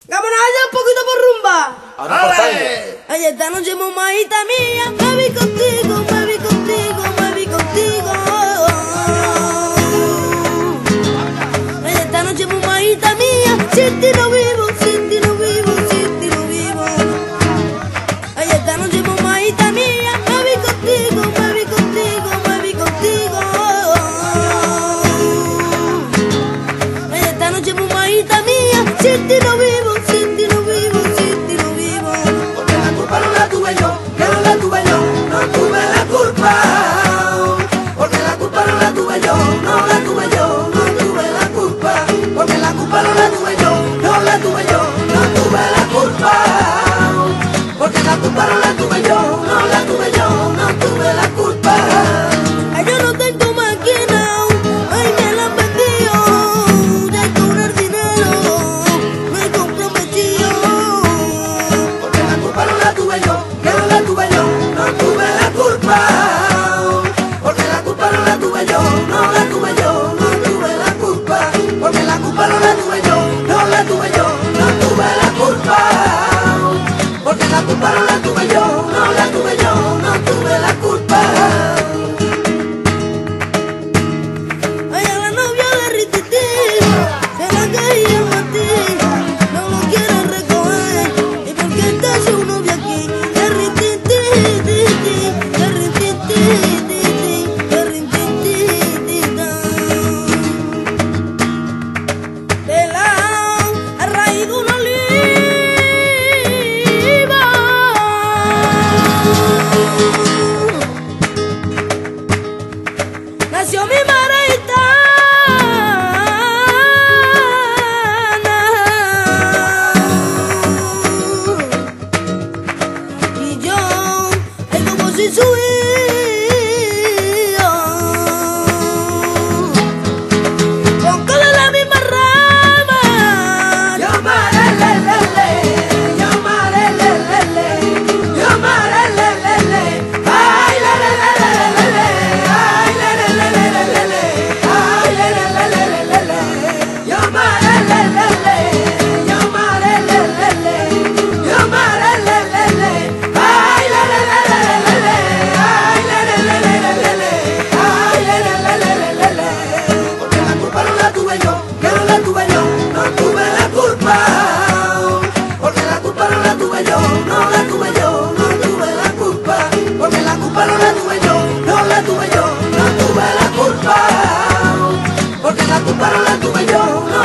Vámonos allá un poquito por rumba. Ahora por sangre. Ay, esta noche, mamadita mía, me vi contigo, me vi contigo, me vi contigo. Ay, esta noche, mamadita mía, sin ti no vivo, sin ti no vivo, sin ti no vivo. Ay, esta noche, mamadita mía, me vi contigo, me vi contigo, me vi contigo. Ay, esta noche, mamadita mía, sin ti no vivo, sin ti no vivo, sin ti no vivo. Porque la culpa no la tuve yo, que no la tuve yo, no tuve la culpa. Porque la culpa no la tuve yo, no la tuve yo, no tuve la culpa. Porque la culpa no la tuve yo, no la tuve yo, no tuve la culpa. Porque la culpa no la tuve yo, no la tuve yo, no tuve la culpa. Ay, yo no tengo máquina, ay, me la han vendido. Ya con el dinero me comprometido. Porque la culpa no la tuve yo, que no la tuve yo, no tuve la culpa. Porque la culpa no la tuve yo, no la tuve yo, no tuve la culpa. Porque la culpa no la tuve yo, no la tuve yo, no tuve la culpa. Porque la culpa no la tuve yo, no la tuve yo, no tuve la culpa. Ay, a la novia de Rititi se la quería matar, no lo quiere recoger. ¿Y por qué está su novia aquí? De Rititi, de Rititi, de Rititi, de la raíz de una oliva nació mi madre gitana y yo es como si su hijo con cola de la misma rama. Yo marelelele, yo marelelele, yo marelelele, ay lelelelele, ay lelelelele, ay lelelelele, yo marelelele, yo marelelele, yo marelelele, ay lelelelele, ay lelelelele, ay lelelelele. Porque la culpa no la tuve yo, que no la tuve yo, no tuve la culpa. Porque la culpa no la tuve yo, no la tuve yo, no tuve la culpa. Porque la culpa no la tuve yo, no la tuve yo, no tuve la culpa. Porque la culpa no la tuve yo, no